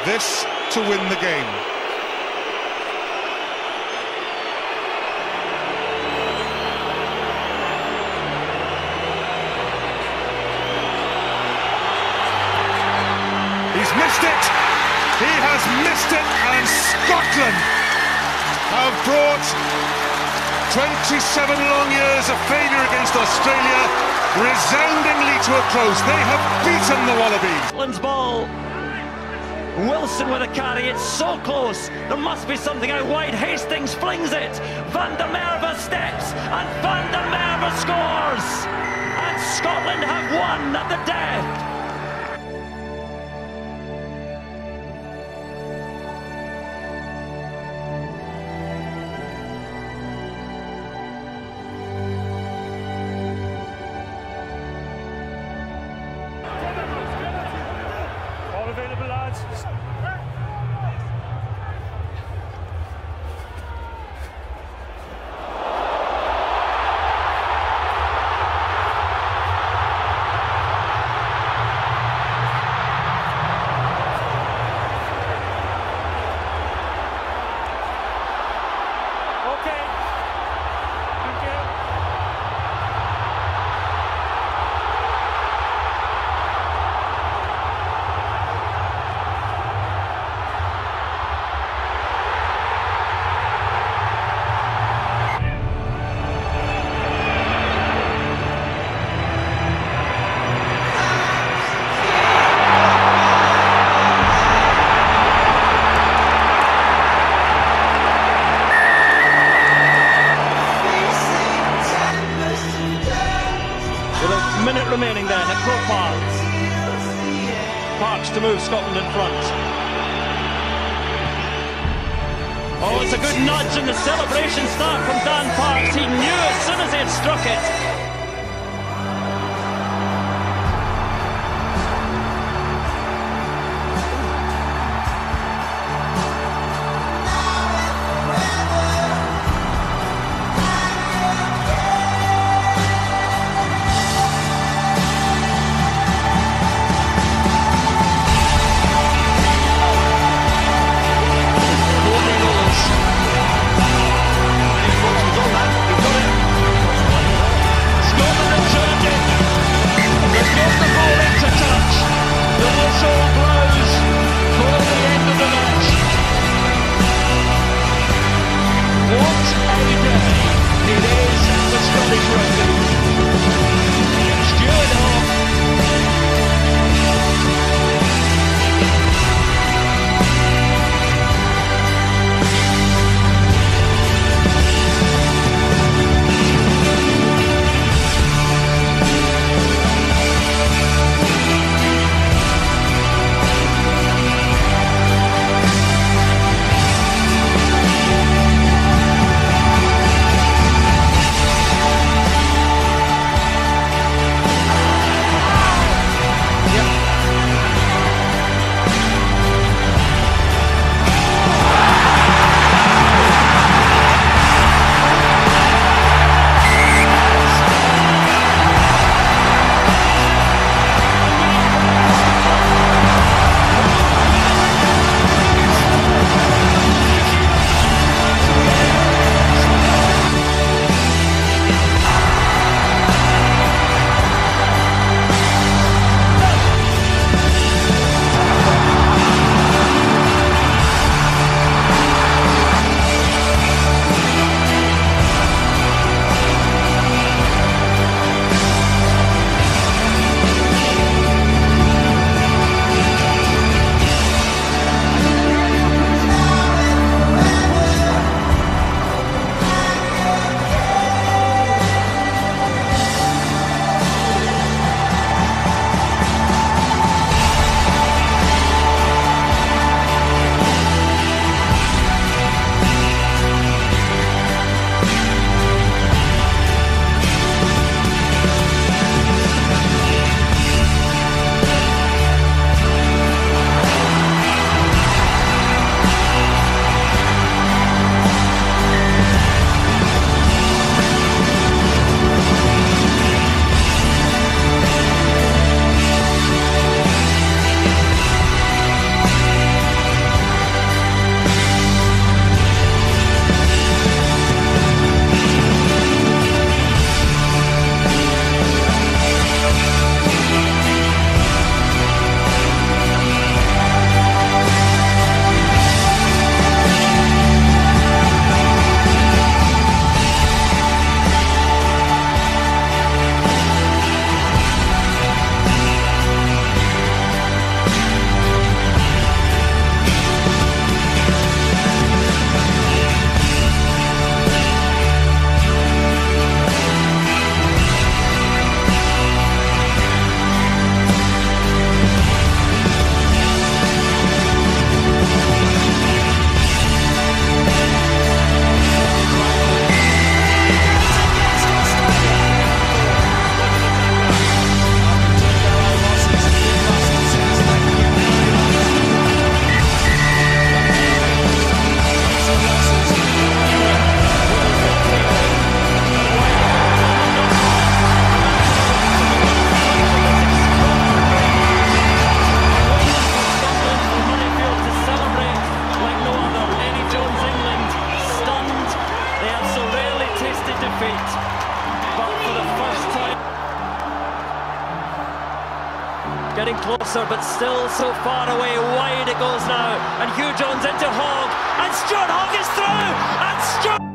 this to win the game. He's missed it! He has missed it, and Scotland have brought 27 long years of failure against Australia resoundingly to a close. They have beaten the Wallabies. Scotland's ball. Wilson with a carry, it's so close. There must be something out wide. Hastings flings it. Van der Merwe steps, and Van der Merwe scores. And Scotland have won at the death. Available, lads. Okay. Thank you. With a minute remaining then at Croke Park. Parks to move Scotland in front. Oh, it's a good nudge, and the celebration start from Dan Parks. He knew as soon as he had struck it. Visser, but still so far away. Wide it goes now, and Hugh Jones into Hogg, and Stuart Hogg is through, and Stuart